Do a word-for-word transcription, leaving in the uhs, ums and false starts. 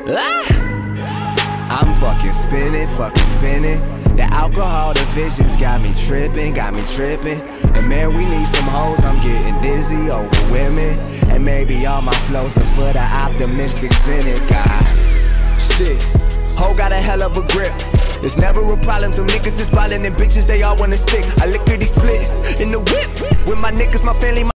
Ah! I'm fucking spinning, fucking spinning. The alcohol, the visions got me tripping, got me tripping. And man, we need some hoes, I'm getting dizzy over women. And maybe all my flows are for the optimistic cynic. God, shit, hoe got a hell of a grip. It's never a problem till niggas is ballin' and bitches, they all wanna stick. I lickety split in the whip with my niggas, my family, my